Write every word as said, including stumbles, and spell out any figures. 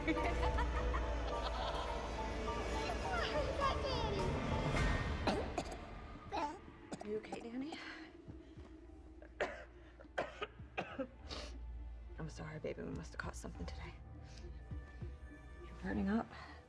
Are you okay, Danny? I'm sorry, baby. We must have caught something today. You're burning up.